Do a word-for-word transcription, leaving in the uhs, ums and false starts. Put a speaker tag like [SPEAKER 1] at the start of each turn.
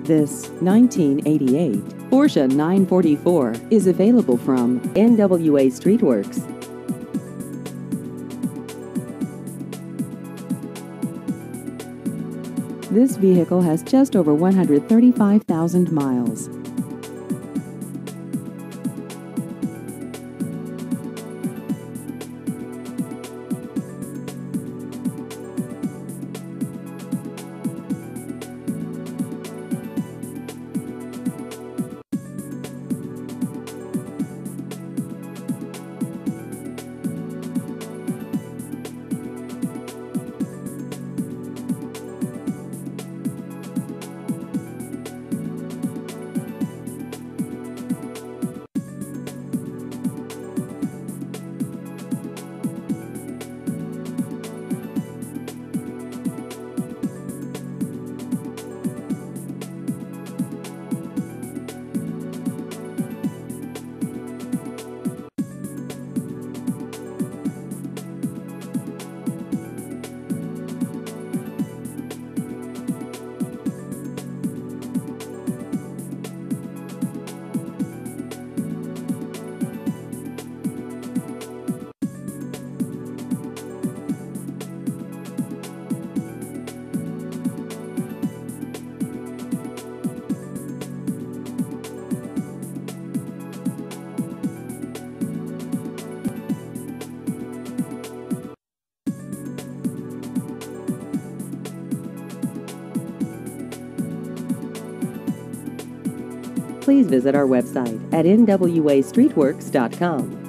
[SPEAKER 1] This nineteen eighty-eight Porsche nine forty-four is available from N W A Streetworks. This vehicle has just over one hundred thirty-five thousand miles. Please visit our website at N W A streetworks dot com.